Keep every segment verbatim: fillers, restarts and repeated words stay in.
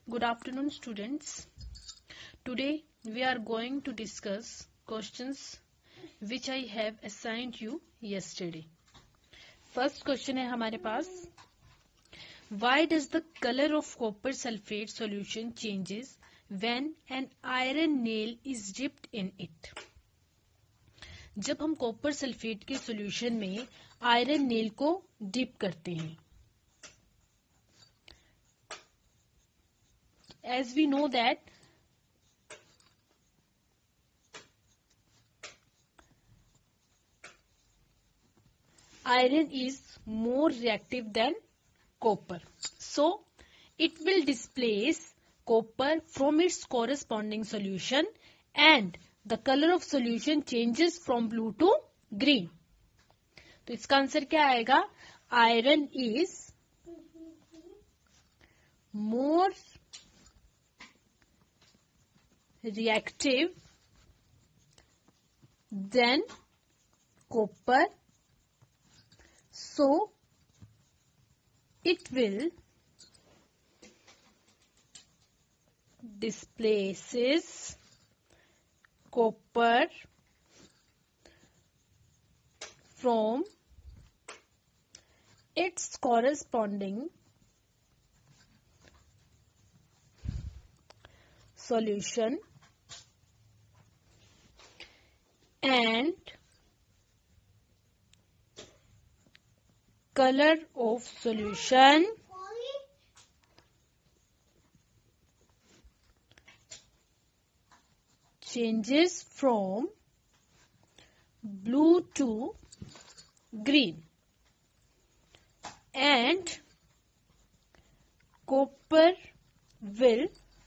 Good afternoon, students. Today we are going to discuss questions which I have assigned you yesterday. First question है हमारे पास, why does the color of copper sulfate solution changes when an iron nail is dipped in it? जब हम copper sulphate के solution में iron nail को dip करते हैं, as we know that iron is more reactive than copper, so it will displace copper from its corresponding solution and the color of solution changes from blue to green. तो इसका answer क्या आएगा? Iron is more reactive than copper, so it will displaces copper from its corresponding solution and color of solution changes from blue to green, and copper will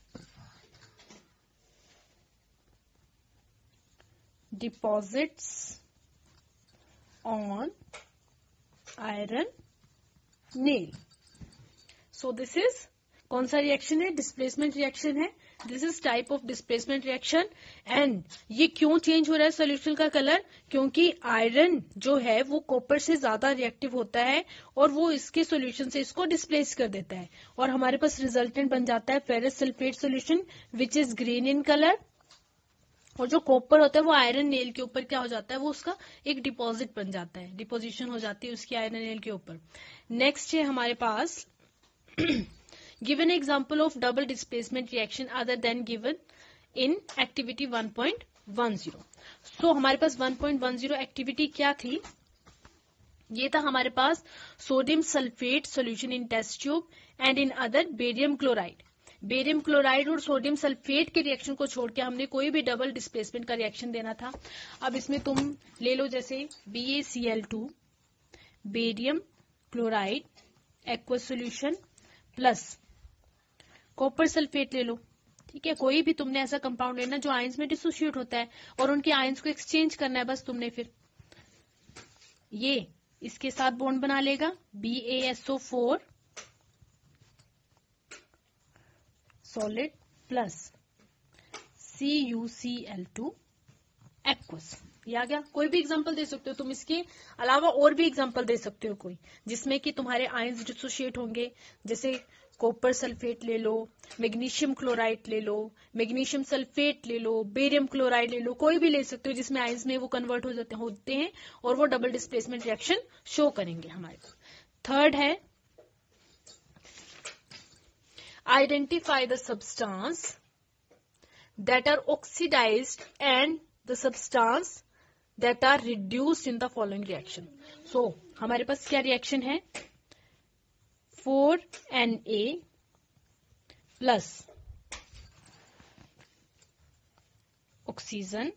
deposits on iron nail. So this is कौन सा reaction है? Displacement reaction है. This is type of displacement reaction. And ये क्यों change हो रहा है solution का कलर? क्योंकि आयरन जो है वो कॉपर से ज्यादा रिएक्टिव होता है और वो इसके सोल्यूशन से इसको डिस्प्लेस कर देता है और हमारे पास रिजल्टेंट बन जाता है ferrous sulphate solution which is green in colour. और जो कॉपर होता है वो आयरन नेल के ऊपर क्या हो जाता है? वो उसका एक डिपॉजिट बन जाता है, डिपोजिशन हो जाती है उसकी आयरन नेल के ऊपर. नेक्स्ट है हमारे पास, give an example of double displacement reaction other than given in activity one point one zero. So हमारे पास one point one zero activity क्या थी? ये था हमारे पास sodium sulphate solution in test tube and in other barium chloride. Barium chloride और sodium sulphate के रिएक्शन को छोड़ के हमने कोई भी डबल डिस्प्लेसमेंट का रिएक्शन देना था. अब इसमें तुम ले लो जैसे B A C L two, barium chloride aqueous solution plus copper sulphate ले लो. ठीक है, कोई भी तुमने ऐसा कंपाउंड लेना जो आयंस में डिसोसिएट होता है और उनके आयंस को एक्सचेंज करना है बस तुमने. फिर ये इसके साथ बॉन्ड बना लेगा B A S O four solid plus C U C L two aqueous. ये आ गया. कोई भी एग्जांपल दे सकते हो तुम, इसके अलावा और भी एग्जांपल दे सकते हो कोई जिसमें कि तुम्हारे आयंस डिसोसिएट होंगे. जैसे कॉपर सल्फेट ले लो, मैग्नीशियम क्लोराइड ले लो, मैग्नीशियम सल्फेट ले लो, बेरियम क्लोराइड ले लो, कोई भी ले सकते हो जिसमें आयंस में वो कन्वर्ट हो जाते होते हैं और वो डबल डिस्प्लेसमेंट रिएक्शन शो करेंगे हमारे. थर्ड है, identify the substance that are oxidised and the substance that are reduced in the following reaction. So हमारे पास क्या रिएक्शन है? Four N A plus oxygen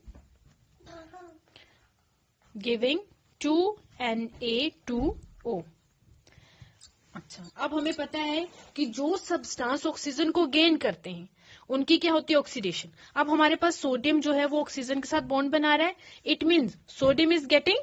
giving two N A two O. अच्छा, अब हमें पता है कि जो सब्सटेंस ऑक्सीजन को गेन करते हैं उनकी क्या होती है? ऑक्सीडेशन. अब हमारे पास सोडियम जो है वो ऑक्सीजन के साथ बॉन्ड बना रहा है. It means sodium is getting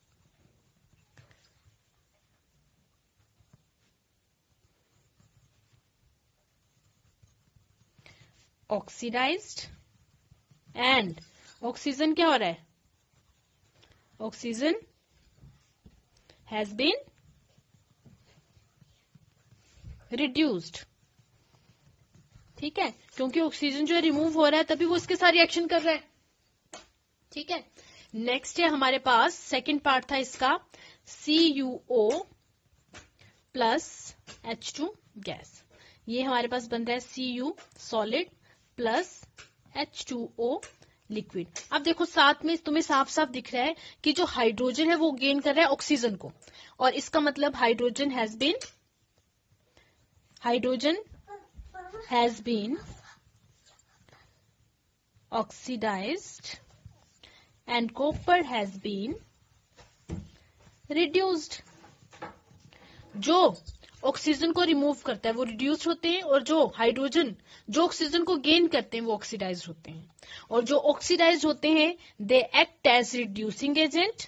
oxidised and oxygen क्या हो रहा है? Oxygen has been reduced. ठीक है, क्योंकि ऑक्सीजन जो है रिमूव हो रहा है तभी वो इसके साथ रिएक्शन कर रहा है। ठीक है, नेक्स्ट है हमारे पास सेकेंड पार्ट था इसका, C U O plus H two gas. ये हमारे पास बन रहा है C U solid plus H two O liquid. अब देखो साथ में तुम्हें साफ साफ दिख रहा है कि जो हाइड्रोजन है वो गेन कर रहा है ऑक्सीजन को, और इसका मतलब hydrogen has been hydrogen has been oxidised and copper has been reduced. जो ऑक्सीजन को रिमूव करता है वो रिड्यूस होते हैं, और जो हाइड्रोजन जो ऑक्सीजन को गेन करते हैं वो ऑक्सीडाइज होते हैं, और जो ऑक्सीडाइज होते हैं they act as reducing agent,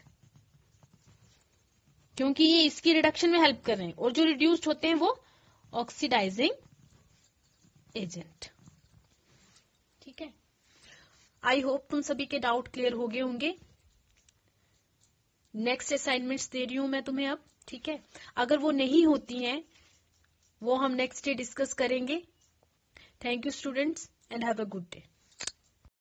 क्योंकि ये इसकी रिडक्शन में हेल्प कर रहे हैं, और जो रिड्यूस्ड होते हैं वो ऑक्सीडाइजिंग एजेंट। ठीक है, आई होप तुम सभी के डाउट क्लियर हो गए होंगे। नेक्स्ट असाइनमेंट्स दे रही हूं मैं तुम्हें अब। ठीक है, अगर वो नहीं होती हैं वो हम नेक्स्ट डे डिस्कस करेंगे। Thank you students and have a good day.